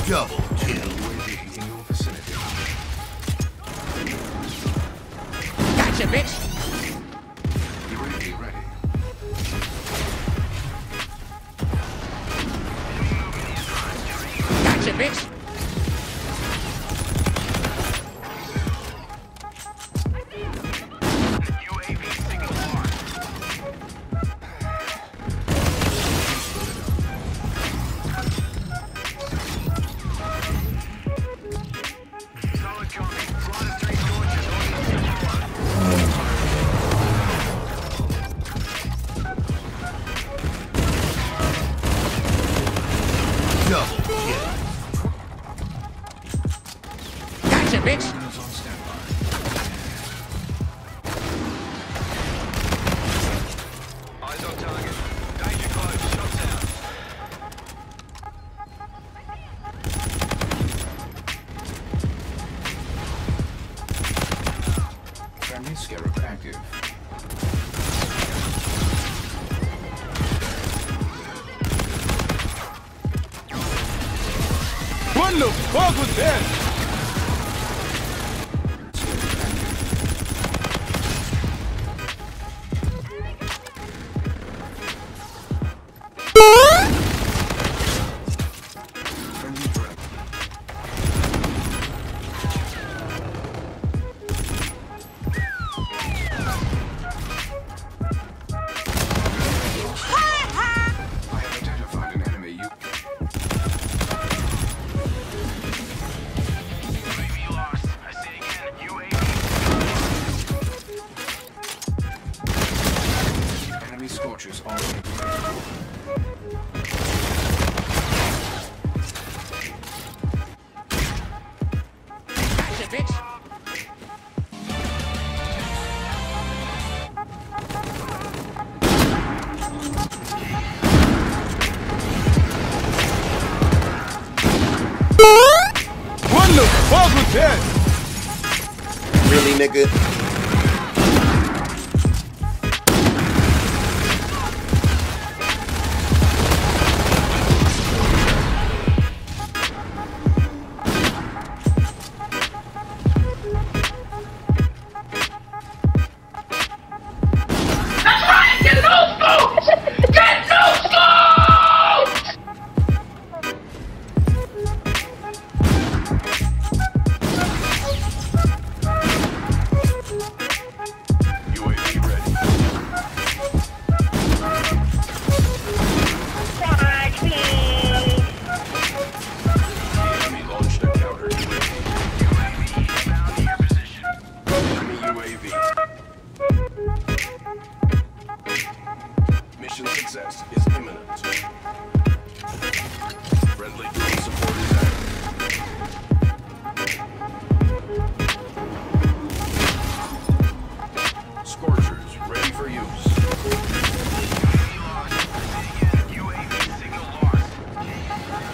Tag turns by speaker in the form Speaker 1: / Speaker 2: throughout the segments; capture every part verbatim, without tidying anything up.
Speaker 1: Double kill.
Speaker 2: Gotcha, bitch!
Speaker 1: U A V ready.
Speaker 2: Gotcha, bitch!
Speaker 3: U A V signal lost. Solid copy. Flight of three Scorchers on the
Speaker 1: Double kill.
Speaker 2: Gotcha, bitch!
Speaker 1: Units on standby.
Speaker 3: eyes on target. Danger close. Shots out.
Speaker 1: Friendly Scarab active.
Speaker 4: What the fuck was that?
Speaker 1: Friendly drone. I have identified an enemy. You
Speaker 3: U A V lost. I say again. U A V.
Speaker 1: enemy Scorchers already.
Speaker 2: Gotcha, bitch!
Speaker 4: What the fuck was that?
Speaker 5: Really, nigga?
Speaker 3: U A V ready. The enemy launched a counter U A V. U A V inbound to your position. Enemy U A V. Mission success is imminent. Friendly drone support is active. Scorchers ready for use. U A V signal lost.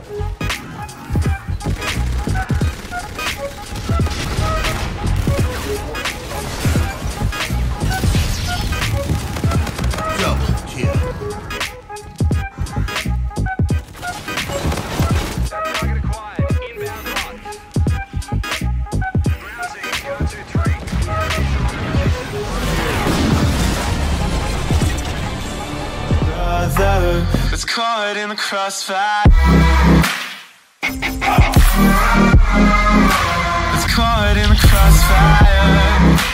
Speaker 1: Double kill.
Speaker 3: Target acquired. Inbound hot. Ground team, go two three.
Speaker 6: Brother, it's caught in the crossfire. It's caught in the crossfire.